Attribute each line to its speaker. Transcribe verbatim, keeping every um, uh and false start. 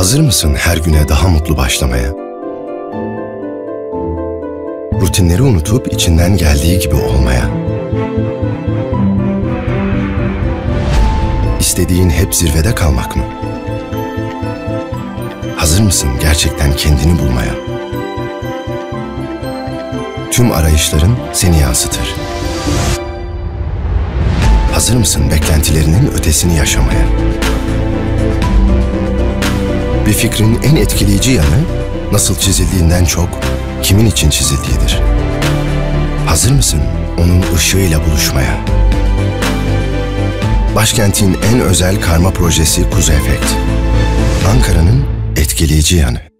Speaker 1: Hazır mısın her güne daha mutlu başlamaya? Rutinleri unutup içinden geldiği gibi olmaya? İstediğin hep zirvede kalmak mı? Hazır mısın gerçekten kendini bulmaya? Tüm arayışların seni yansıtır. Hazır mısın beklentilerinin ötesini yaşamaya? Bir fikrin en etkileyici yanı, nasıl çizildiğinden çok, kimin için çizildiğidir. Hazır mısın onun ışığıyla buluşmaya? Başkentin en özel karma projesi Kuzu Efekt. Ankara'nın etkileyici yanı.